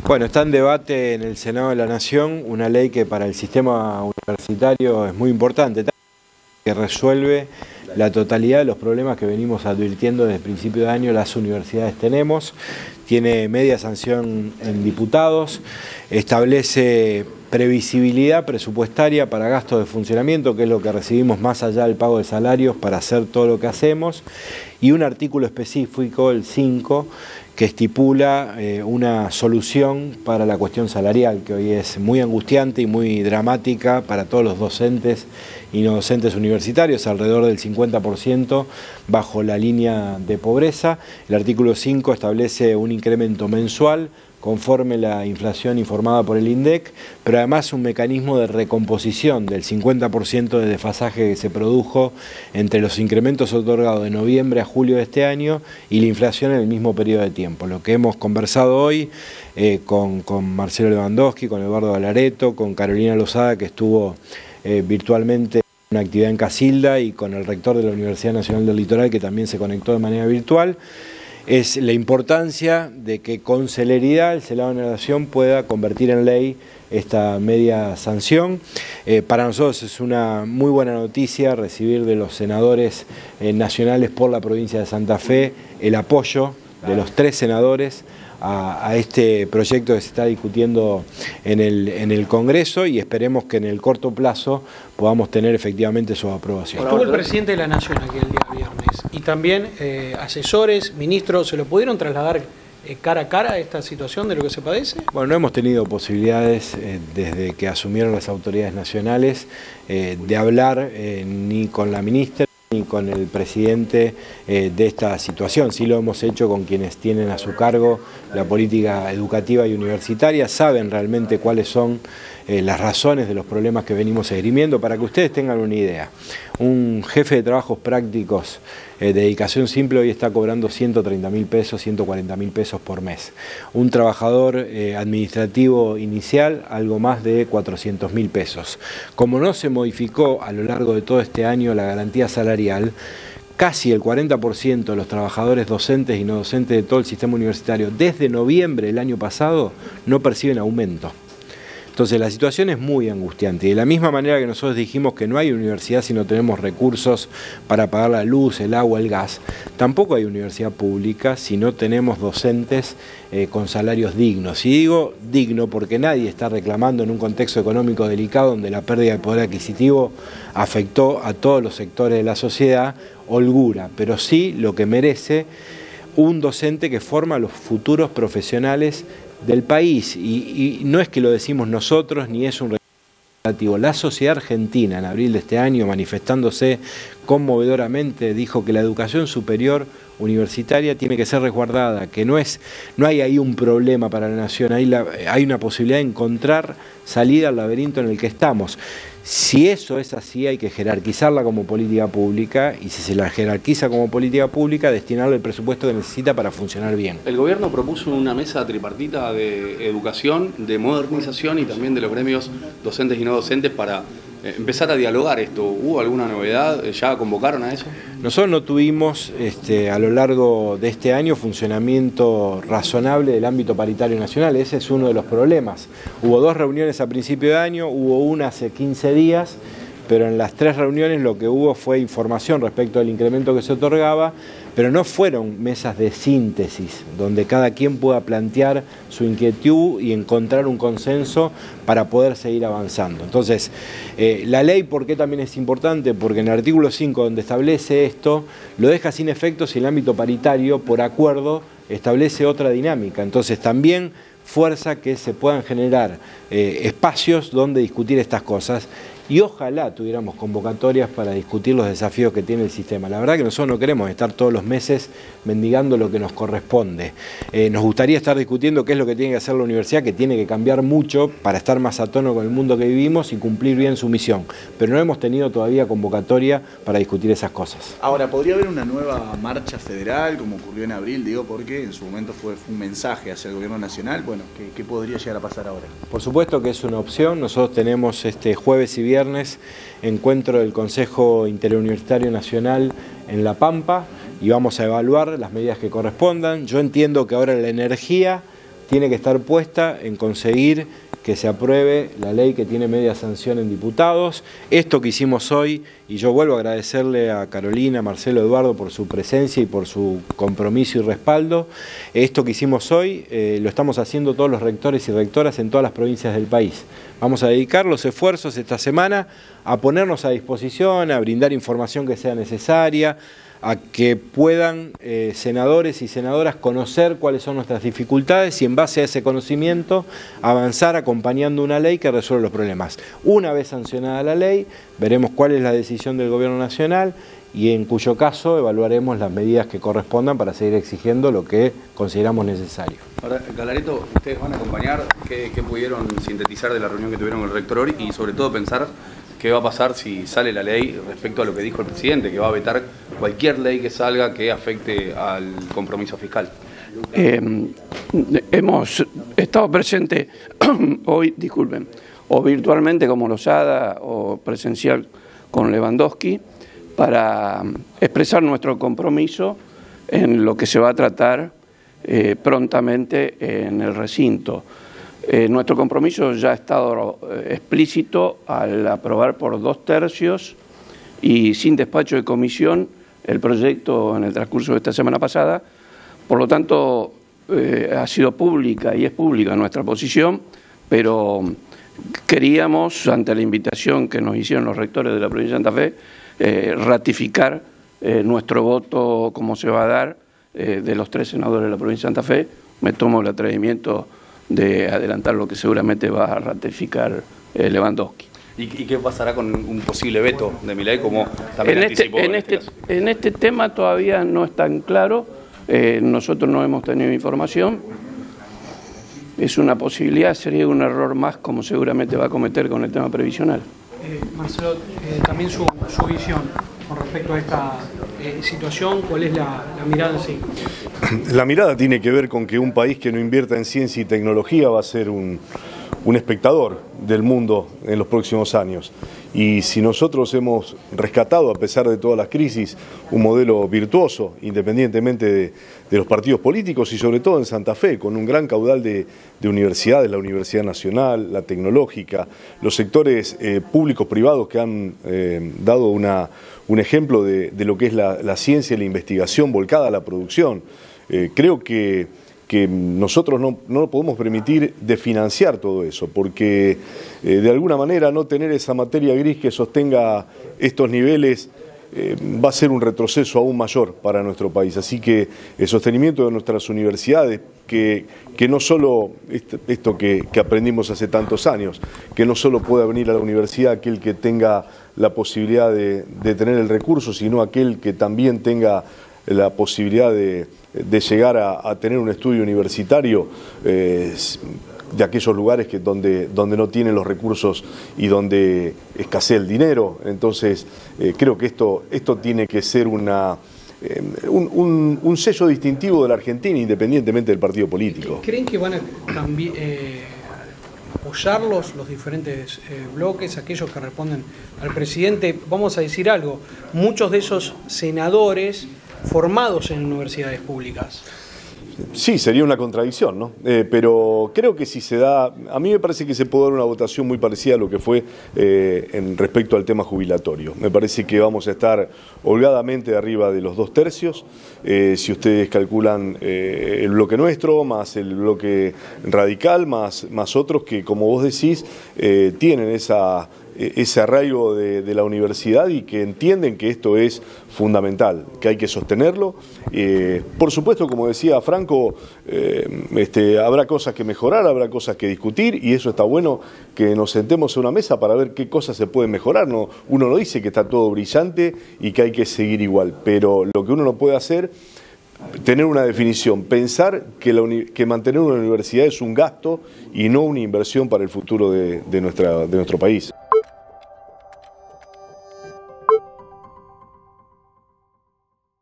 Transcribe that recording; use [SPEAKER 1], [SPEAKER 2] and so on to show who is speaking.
[SPEAKER 1] Bueno, está en debate en el Senado de la Nación una ley que para el sistema universitario es muy importante, que resuelve la totalidad de los problemas que venimos advirtiendo desde el principio de año las universidades tenemos. Tiene media sanción en diputados, establece previsibilidad presupuestaria para gastos de funcionamiento, que es lo que recibimos más allá del pago de salarios para hacer todo lo que hacemos, y un artículo específico, el 5, que estipula una solución para la cuestión salarial, que hoy es muy angustiante y muy dramática para todos los docentes y no docentes universitarios, alrededor del 50% bajo la línea de pobreza. El artículo 5 establece un incremento mensual conforme la inflación informada por el INDEC, pero además un mecanismo de recomposición del 50% de desfasaje que se produjo entre los incrementos otorgados de noviembre a julio de este año y la inflación en el mismo periodo de tiempo. Lo que hemos conversado hoy con Marcelo Lewandowski, con Eduardo Valareto, con Carolina Lozada, que estuvo virtualmente en una actividad en Casilda, y con el rector de la Universidad Nacional del Litoral, que también se conectó de manera virtual, es la importancia de que con celeridad el Senado de la Nación pueda convertir en ley esta media sanción. Para nosotros es una muy buena noticia recibir de los senadores nacionales por la provincia de Santa Fe el apoyo de los 3 senadores a este proyecto que se está discutiendo en el Congreso, y esperemos que en el corto plazo podamos tener efectivamente su aprobación.
[SPEAKER 2] Estuvo el presidente de la Nación aquí el día viernes, y también asesores, ministros, ¿se lo pudieron trasladar cara a cara a esta situación de lo que se padece?
[SPEAKER 1] Bueno, no hemos tenido posibilidades desde que asumieron las autoridades nacionales de hablar ni con la ministra ni con el presidente de esta situación. Sí lo hemos hecho con quienes tienen a su cargo la política educativa y universitaria, saben realmente cuáles son las razones de los problemas que venimos esgrimiendo. Para que ustedes tengan una idea, un jefe de trabajos prácticos de dedicación simple hoy está cobrando 130.000 pesos, 140.000 pesos por mes. Un trabajador administrativo inicial, algo más de 400.000 pesos. Como no se modificó a lo largo de todo este año la garantía salarial, casi el 40% de los trabajadores docentes y no docentes de todo el sistema universitario desde noviembre del año pasado no perciben aumento. Entonces la situación es muy angustiante, y de la misma manera que nosotros dijimos que no hay universidad si no tenemos recursos para pagar la luz, el agua, el gas, tampoco hay universidad pública si no tenemos docentes con salarios dignos. Y digo digno porque nadie está reclamando en un contexto económico delicado donde la pérdida de poder adquisitivo afectó a todos los sectores de la sociedad, holgura, pero sí lo que merece un docente que forma a los futuros profesionales del país, y no es que lo decimos nosotros ni es un relativo. La sociedad argentina en abril de este año, manifestándose conmovedoramente, dijo que la educación superior universitaria tiene que ser resguardada, que no hay ahí un problema para la nación, hay una posibilidad de encontrar salida al laberinto en el que estamos. Si eso es así, hay que jerarquizarla como política pública, y si se la jerarquiza como política pública, destinarle el presupuesto que necesita para funcionar bien.
[SPEAKER 3] El gobierno propuso una mesa tripartita de educación, de modernización y también de los gremios docentes y no docentes para empezar a dialogar esto. ¿Hubo alguna novedad? ¿Ya convocaron a eso?
[SPEAKER 1] Nosotros no tuvimos a lo largo de este año funcionamiento razonable del ámbito paritario nacional. Ese es uno de los problemas. Hubo 2 reuniones a principio de año, hubo una hace 15 días, pero en las 3 reuniones lo que hubo fue información respecto al incremento que se otorgaba, pero no fueron mesas de síntesis, donde cada quien pueda plantear su inquietud y encontrar un consenso para poder seguir avanzando. Entonces, la ley, ¿por qué también es importante? Porque en el artículo 5, donde establece esto, lo deja sin efecto si el ámbito paritario, por acuerdo, establece otra dinámica. Entonces, también fuerza que se puedan generar espacios donde discutir estas cosas, y ojalá tuviéramos convocatorias para discutir los desafíos que tiene el sistema. La verdad que nosotros no queremos estar todos los meses mendigando lo que nos corresponde. Nos gustaría estar discutiendo qué es lo que tiene que hacer la universidad, que tiene que cambiar mucho para estar más a tono con el mundo que vivimos y cumplir bien su misión. Pero no hemos tenido todavía convocatoria para discutir esas cosas.
[SPEAKER 4] Ahora, ¿podría haber una nueva marcha federal, como ocurrió en abril? Digo, porque en su momento fue un mensaje hacia el gobierno nacional. Bueno, ¿qué podría llegar a pasar ahora?
[SPEAKER 1] Por supuesto que es una opción. Nosotros tenemos este jueves y viernes encuentro del Consejo Interuniversitario Nacional en La Pampa, y vamos a evaluar las medidas que correspondan. Yo entiendo que ahora la energía tiene que estar puesta en conseguir que se apruebe la ley que tiene media sanción en diputados. Esto que hicimos hoy, y yo vuelvo a agradecerle a Carolina, a Marcelo, Eduardo por su presencia y por su compromiso y respaldo. Esto que hicimos hoy lo estamos haciendo todos los rectores y rectoras en todas las provincias del país. Vamos a dedicar los esfuerzos esta semana a ponernos a disposición, a brindar información que sea necesaria, a que puedan senadores y senadoras conocer cuáles son nuestras dificultades y en base a ese conocimiento avanzar acompañando una ley que resuelva los problemas. Una vez sancionada la ley, veremos cuál es la decisión del Gobierno Nacional y en cuyo caso evaluaremos las medidas que correspondan para seguir exigiendo lo que consideramos necesario.
[SPEAKER 3] Ahora, Galareto, ustedes van a acompañar, ¿qué pudieron sintetizar de la reunión que tuvieron con el rector hoy? Y sobre todo pensar qué va a pasar si sale la ley respecto a lo que dijo el presidente, que va a vetar cualquier ley que salga que afecte al compromiso fiscal.
[SPEAKER 5] Hemos estado presentes hoy, disculpen, o virtualmente como Lozada o presencial con Lewandowski, para expresar nuestro compromiso en lo que se va a tratar prontamente en el recinto. Nuestro compromiso ya ha estado explícito al aprobar por 2/3 y sin despacho de comisión el proyecto en el transcurso de esta semana pasada. Por lo tanto, ha sido pública y es pública nuestra posición, pero queríamos, ante la invitación que nos hicieron los rectores de la provincia de Santa Fe, ratificar nuestro voto como se va a dar de los 3 senadores de la provincia de Santa Fe. Me tomo el atrevimiento de adelantar lo que seguramente va a ratificar Lewandowski.
[SPEAKER 3] ¿Y qué pasará con un posible veto de Milei, como también anticipó?
[SPEAKER 5] En este tema todavía no es tan claro, nosotros no hemos tenido información, es una posibilidad, sería un error más como seguramente va a cometer con el tema previsional.
[SPEAKER 2] Marcelo, también su visión con respecto a esta situación, ¿cuál es la mirada en sí?
[SPEAKER 6] La mirada tiene que ver con que un país que no invierta en ciencia y tecnología va a ser un espectador del mundo en los próximos años. Y si nosotros hemos rescatado, a pesar de todas las crisis, un modelo virtuoso, independientemente de los partidos políticos y sobre todo en Santa Fe, con un gran caudal de universidades, la Universidad Nacional, la Tecnológica, los sectores públicos privados que han dado un ejemplo de lo que es la ciencia y la investigación volcada a la producción. Creo que nosotros no podemos permitir desfinanciar todo eso, porque de alguna manera no tener esa materia gris que sostenga estos niveles va a ser un retroceso aún mayor para nuestro país. Así que el sostenimiento de nuestras universidades, que no solo esto que aprendimos hace tantos años, que no solo pueda venir a la universidad aquel que tenga la posibilidad de tener el recurso, sino aquel que también tenga la posibilidad de llegar a tener un estudio universitario de aquellos lugares donde no tienen los recursos y donde escasea el dinero. Entonces, creo que esto tiene que ser un sello distintivo de la Argentina, independientemente del partido político.
[SPEAKER 2] ¿Creen que van a también apoyarlos los diferentes bloques, aquellos que responden al presidente? Vamos a decir algo, muchos de esos senadores formados en universidades públicas.
[SPEAKER 6] Sí, sería una contradicción, ¿no? Pero creo que si se da, a mí me parece que se puede dar una votación muy parecida a lo que fue en respecto al tema jubilatorio. Me parece que vamos a estar holgadamente arriba de los 2/3. Si ustedes calculan el bloque nuestro, más el bloque radical, más otros que, como vos decís, tienen ese arraigo de la universidad y que entienden que esto es fundamental, que hay que sostenerlo. Por supuesto, como decía Franco, habrá cosas que mejorar, habrá cosas que discutir y eso está bueno que nos sentemos a una mesa para ver qué cosas se pueden mejorar. No, uno no dice que está todo brillante y que hay que seguir igual, pero lo que uno no puede hacer, tener una definición, pensar que mantener una universidad es un gasto y no una inversión para el futuro de nuestro país.